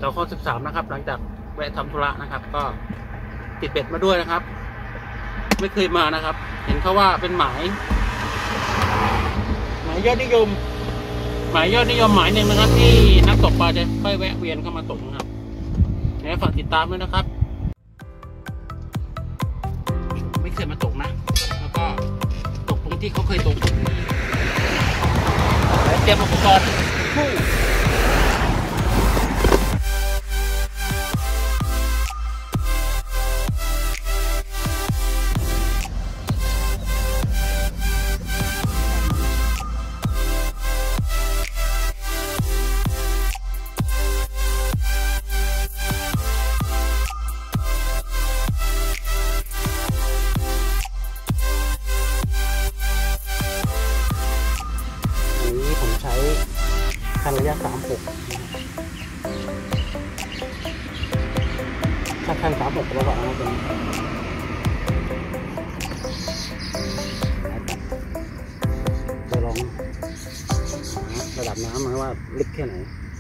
วข้อ13นะครับหลังจากแวะทำธุระนะครับก็ติดเบ็ดมาด้วยนะครับไม่เคยมานะครับ เห็นเขาว่าเป็นหมายยอดนิยมหมายหนึ่งนะครับที่นักตกปลาจะค่อยแวะเวียนเข้ามาตกนะครับฝากติดตามด้วยนะครับไม่เคยมาตกนะแล้วก็ตกตรงที่เขาเคยตกและเตรียมอุปกรณ์คู่คันระยะ36ถ้าคัน36ก็ว่าเอาตรงนี้เราลองระดับน้ำมาว่าลึกแค่ไหน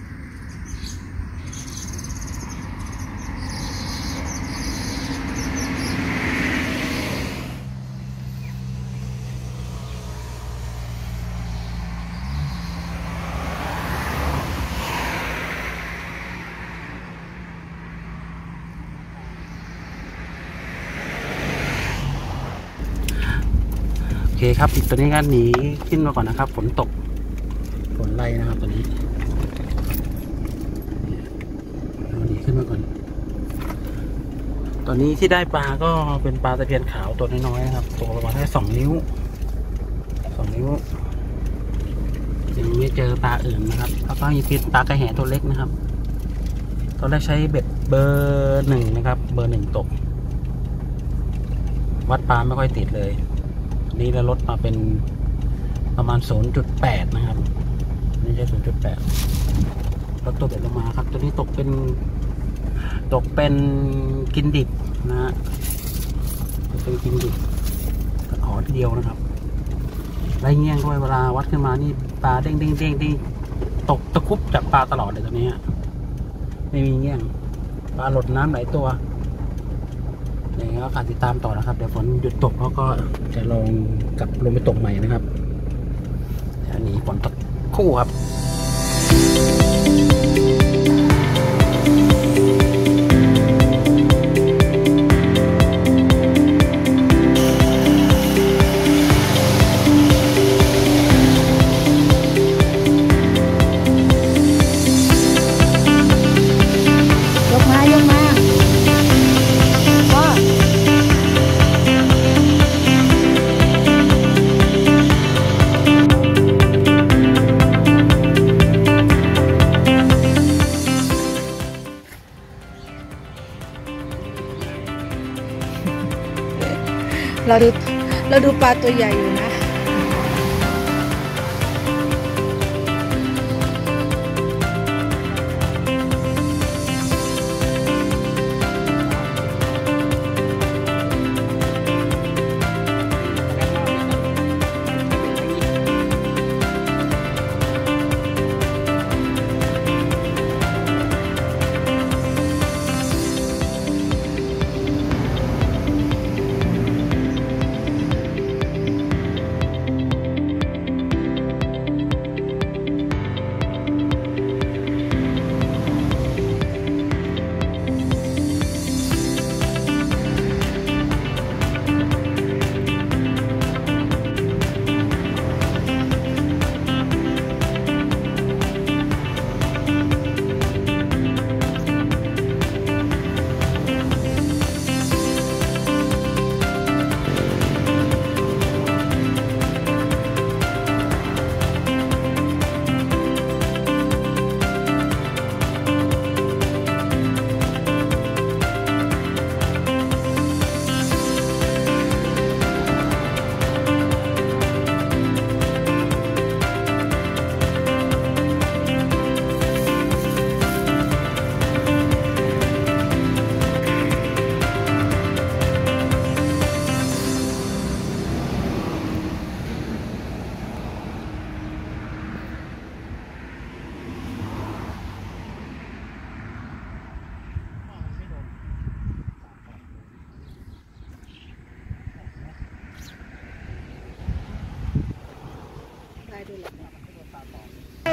โอเคครับตอนนี้ก็หนีขึ้นมาก่อนนะครับฝนตกฝนไล่นะครับตอนนี้หนีขึ้นมาก่อนตอนนี้ที่ได้ปลาก็เป็นปลาตะเพียนขาวตัวน้อยๆนะครับตัวประมาณแค่2 นิ้วยังไม่เจอปลาอื่นนะครับแล้วก็ยังเป็นปลากระแหตัวเล็กนะครับตอนแรกใช้เบ็ดเบอร์1นะครับเบอร์1ตกวัดปลาไม่ค่อยติดเลยนี่เราลดมาเป็นประมาณ 0.8 นะครับนี่ใช่ 0.8 ลดตัวเบ็ดลงมาครับตัวนี้ตกเป็นกินดิบนะฮะเป็นกินดิบกระขอทีเดียวนะครับไรเงี้ยงด้วยเวลาวัดขึ้นมานี่ปลาเด้งตกตะคุบจับปลาตลอดเลยตัวนี้ไม่มีเงี้ยงปลาหลดน้ำหลายตัวอย่างนี้ก็ฝากติดตามต่อนะครับเดี๋ยวฝนหยุดตกแล้วก็จะลองกลับลงไปตกใหม่นะครับอันนี้ฝนตกคู่ครับเราดูปลาตัวใหญ่อยู่นะ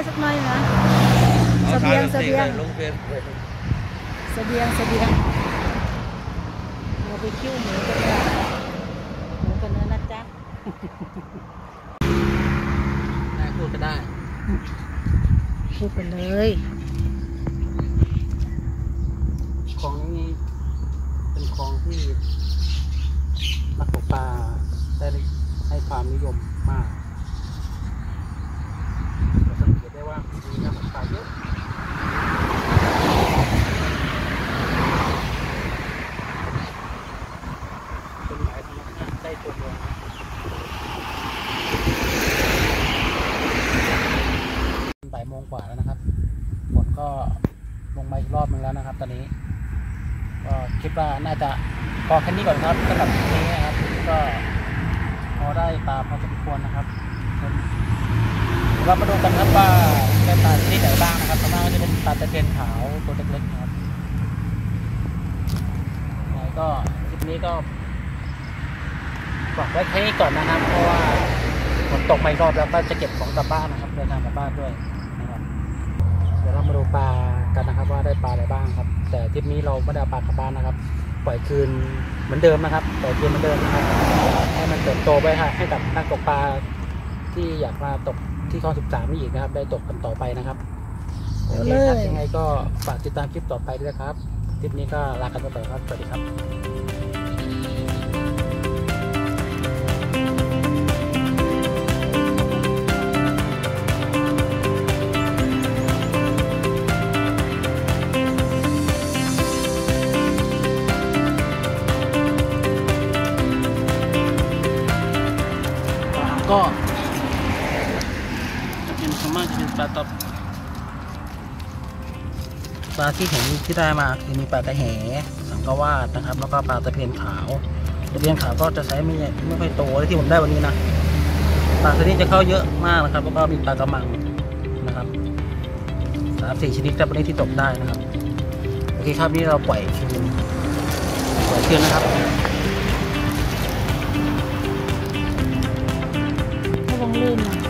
สักหน่อยนะเสบียงเสบียงลงเฟซเสบียงเราไปคิ้วหมูกันนะหมูกันเนื้อนะจ๊ะได้พูดก็ได้พูดไปเลยคลองนี้เป็นคลองที่นักตกปลาได้ให้ความนิยมมากจะสังเกตได้ว่ามีนักตกปลาเยอะเป็นหมายธรรมชาติได้ตัวเมืองบ่ายโมงกว่าแล้วนะครับฝนก็ลงมาอีกรอบนึงแล้วนะครับตอนนี้ก็คิดว่าน่าจะพอแค่นี้ก่อนครับสำหรับคลิปนี้นะครับก็พอได้ปลาพอสมควรนะครับเรามาดูกันครับว่าได้ปลาชนิดไหนบ้างนะครับส่วนมากก็จะเป็นปลาตะเพียนขาวตัวเล็กๆนะครับแล้วก็คลิปนี้ก็บอกไว้แค่นี้ก่อนนะครับเพราะว่าฝนตกมาอีกรอบแล้วก็จะเก็บของกลับบ้านนะครับเดินทางกลับบ้านด้วยนะครับเดี๋ยวเรามาดูปลากันนะครับว่าได้ปลาอะไรบ้างครับแต่ทริปนี้เราไม่ได้เอาปลากลับบ้านนะครับปล่อยคืนเหมือนเดิมนะครับปล่อยคืนเหมือนเดิมนะครับให้มันเติบโตไปให้กับนักตกปลาที่อยากมาตกที่คลอง13นี่อีกนะครับได้ตกกันต่อไปนะครับโอเคครับยังไงก็ฝากติดตามคลิปต่อไปด้วยนะครับคลิปนี้ก็ลากันไปก่อนครับสวัสดีครับก็จะเป็นส่วนมากจะเป็นปลาตบปลาที่เห็นที่ได้มาคือมีปลาตะแหสังกวาดนะครับแล้วก็ปลาตะเพียนขาวตะเพียนขาวก็จะใช้ไม่ค่อยโตที่ผมได้วันนี้นะปลาตัวนี้จะเข้าเยอะมากนะครับแล้วก็มีปลากระมังนะครับ3-4 ชนิดครับวันนี้ที่ตกได้นะครับโอเคครับนี่เราปล่อยคืนนะครับระวังลื่นนะ